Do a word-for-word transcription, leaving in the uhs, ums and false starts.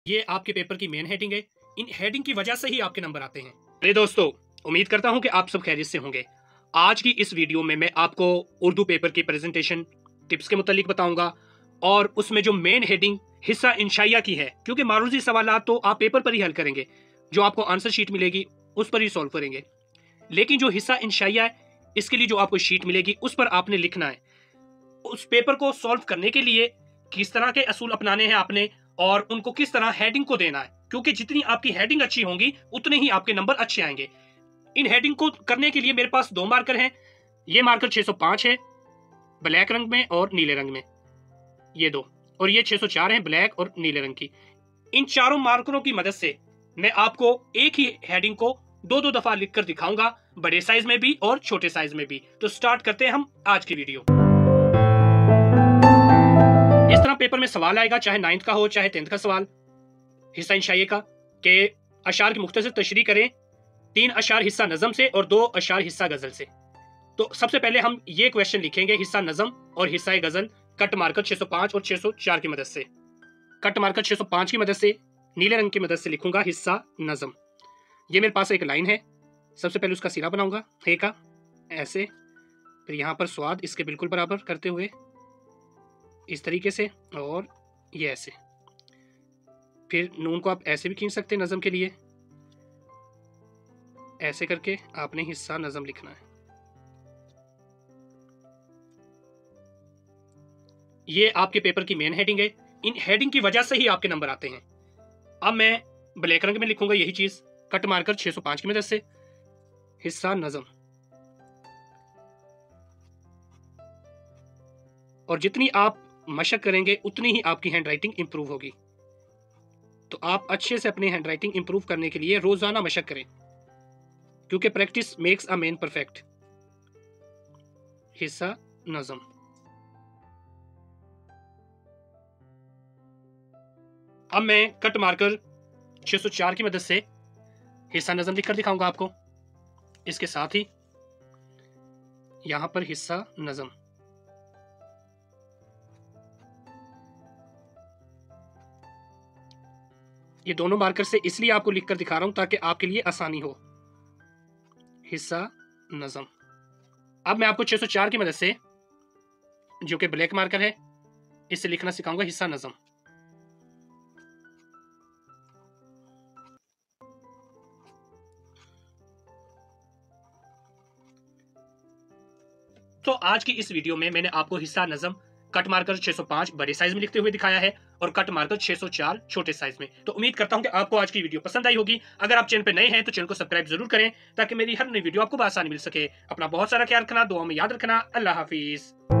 ये आपके पेपर की मेन हेडिंग है। इन हेडिंग की वजह से ही आपके नंबर आते हैं। अरे दोस्तों, उम्मीद करता हूं कि आप सब खैरियत से होंगे। आज की इस वीडियो में मैं आपको उर्दू पेपर की प्रेजेंटेशन टिप्स के मुतालिक बताऊंगा और उसमें जो मेन हेडिंग हिस्सा इंशाइया की है, क्योंकि मारूजी सवालात तो आप पेपर पर ही हल करेंगे, जो आपको आंसर शीट मिलेगी उस पर ही सॉल्व करेंगे। लेकिन जो हिस्सा इंशाइया है, इसके लिए जो आपको शीट मिलेगी उस पर आपने लिखना है। उस पेपर को सॉल्व करने के लिए किस तरह के असूल अपनाने हैं आपने और उनको किस तरह हेडिंग को देना है, क्योंकि जितनी आपकी हेडिंग अच्छी होंगी उतने ही आपके नंबर अच्छे आएंगे। इन हेडिंग को करने के लिए मेरे पास दो मार्कर हैं। ये मार्कर छह सौ पाँच है ब्लैक रंग में और नीले रंग में, ये दो, और ये छह सौ चार है ब्लैक और नीले रंग की। इन चारों मार्करों की मदद से मैं आपको एक ही हेडिंग को दो दो दफा लिखकर दिखाऊंगा, बड़े साइज में भी और छोटे साइज में भी। तो स्टार्ट करते हैं हम आज की वीडियो। इस तरह पेपर में सवाल आएगा, चाहे नाइन्थ का हो चाहे टेंथ का सवाल, हिस्सा इंशाइया का, के अशार की मुख्तसर तशरीह करें, तीन अशार हिस्सा नज़म से और दो अशार हिस्सा गजल से। तो सबसे पहले हम ये क्वेश्चन लिखेंगे हिस्सा नज़म और हिस्सा गजल, कट मार्कर छह सौ पाँच और छह सौ चार की मदद से। कट मार्कर छह सौ पाँच की मदद से नीले रंग की मदद से लिखूंगा हिस्सा नज़म। ये मेरे पास एक लाइन है, सबसे पहले उसका सिरा बनाऊंगा हे का ऐसे, फिर यहाँ पर स्वाद इसके बिल्कुल बराबर करते हुए इस तरीके से, और ये ऐसे। फिर नून को आप ऐसे भी खींच सकते हैं नज़म के लिए, ऐसे करके आपने हिस्सा नज़म लिखना है। ये आपके पेपर की मेन हेडिंग है। इन हेडिंग की वजह से ही आपके नंबर आते हैं। अब मैं ब्लैक रंग में लिखूंगा यही चीज, कट मार्कर छह सौ पाँच की मदद से, हिस्सा नज़म। और जितनी आप मशक करेंगे उतनी ही आपकी हैंड राइटिंग इंप्रूव होगी। तो आप अच्छे से अपनी हैंड राइटिंग इंप्रूव करने के लिए रोजाना मशक करें, क्योंकि practice makes a man perfect. हिस्सा नज़म। अब मैं कट मार्कर छह सौ चार की मदद से हिस्सा नज़म लिखकर दिखाऊंगा आपको। इसके साथ ही यहां पर हिस्सा नज़म। ये दोनों मार्कर से इसलिए आपको लिखकर दिखा रहा हूं ताकि आपके लिए आसानी हो। हिस्सा नज़म। अब मैं आपको छह सौ चार की मदद से, जो कि ब्लैक मार्कर है, इससे लिखना सिखाऊंगा हिस्सा नज़म। तो आज की इस वीडियो में मैंने आपको हिस्सा नज़म कट मार्कर छह सौ पाँच बड़े साइज में लिखते हुए दिखाया है और कट मार्कर छह सौ चार छोटे साइज में। तो उम्मीद करता हूं कि आपको आज की वीडियो पसंद आई होगी। अगर आप चैनल पर नए हैं तो चैनल को सब्सक्राइब जरूर करें ताकि मेरी हर नई वीडियो आपको आसानी मिल सके। अपना बहुत सारा ख्याल रखना, दुआ में याद रखना। अल्लाह हाफिज।